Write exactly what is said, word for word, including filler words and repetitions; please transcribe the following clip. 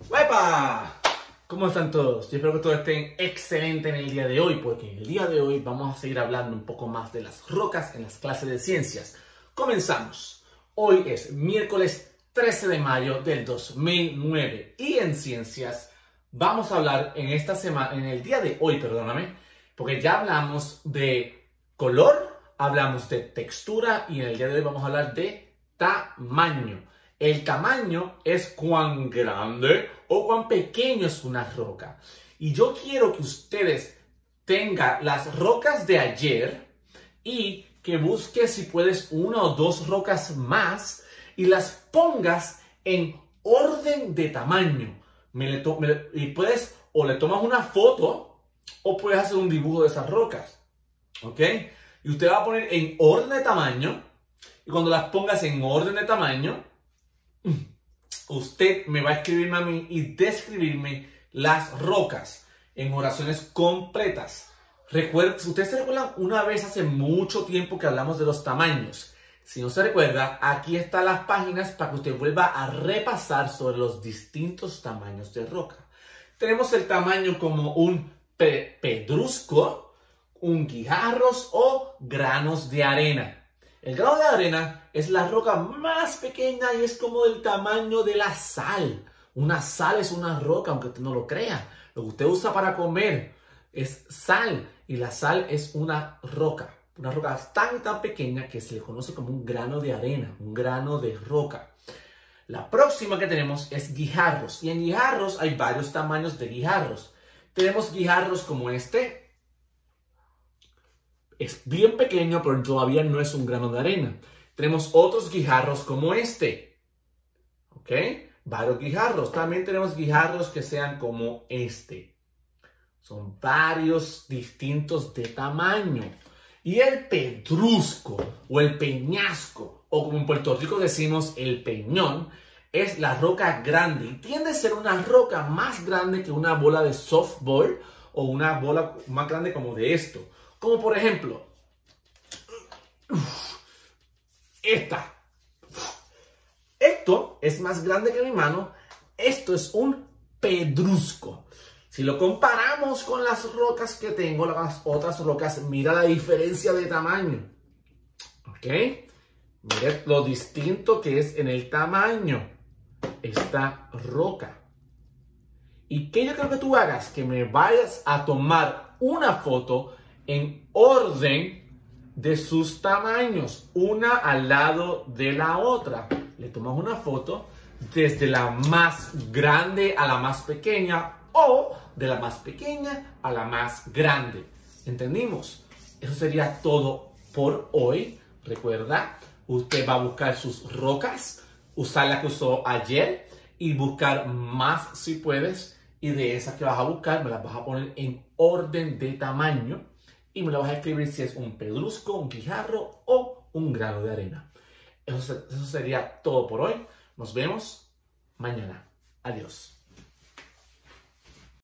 ¡Epa! ¿Cómo están todos? Yo espero que todos estén excelentes en el día de hoy, porque en el día de hoy vamos a seguir hablando un poco más de las rocas en las clases de ciencias. Comenzamos. Hoy es miércoles trece de mayo del dos mil nueve y en ciencias vamos a hablar en esta semana, en el día de hoy, perdóname, porque ya hablamos de color, hablamos de textura y en el día de hoy vamos a hablar de tamaño. El tamaño es cuán grande o cuán pequeño es una roca. Y yo quiero que ustedes tengan las rocas de ayer y que busques si puedes una o dos rocas más y las pongas en orden de tamaño. Me le me y puedes o le tomas una foto o puedes hacer un dibujo de esas rocas. ¿Ok? Y usted va a poner en orden de tamaño y cuando las pongas en orden de tamaño, usted me va a escribirme a mí y describirme las rocas en oraciones completas. Recuerda, si ustedes se recuerdan, una vez hace mucho tiempo que hablamos de los tamaños. Si no se recuerda, aquí están las páginas para que usted vuelva a repasar sobre los distintos tamaños de roca. Tenemos el tamaño como un pe pedrusco, un guijarros o granos de arena. El grano de arena es la roca más pequeña y es como del tamaño de la sal. Una sal es una roca, aunque usted no lo crea. Lo que usted usa para comer es sal y la sal es una roca. Una roca tan y tan pequeña que se le conoce como un grano de arena, un grano de roca. La próxima que tenemos es guijarros. Y en guijarros hay varios tamaños de guijarros. Tenemos guijarros como este. Es bien pequeño, pero todavía no es un grano de arena. Tenemos otros guijarros como este. ¿Ok? Varios guijarros. También tenemos guijarros que sean como este. Son varios distintos de tamaño. Y el pedrusco o el peñasco, o como en Puerto Rico decimos el peñón, es la roca grande. Y tiende a ser una roca más grande que una bola de softball o una bola más grande como de esto. Como por ejemplo, esta. Esto es más grande que mi mano. Esto es un pedrusco. Si lo comparamos con las rocas que tengo, las otras rocas, mira la diferencia de tamaño. ¿Ok? Mira lo distinto que es en el tamaño esta roca. ¿Y qué yo creo que tú hagas? Que me vayas a tomar una foto en orden de sus tamaños, una al lado de la otra. Le tomas una foto desde la más grande a la más pequeña o de la más pequeña a la más grande. ¿Entendimos? Eso sería todo por hoy. Recuerda, usted va a buscar sus rocas, usar la que usó ayer y buscar más si puedes. Y de esas que vas a buscar, me las vas a poner en orden de tamaño. Y me lo vas a escribir si es un pedrusco, un guijarro o un grano de arena. Eso, eso sería todo por hoy. Nos vemos mañana. Adiós.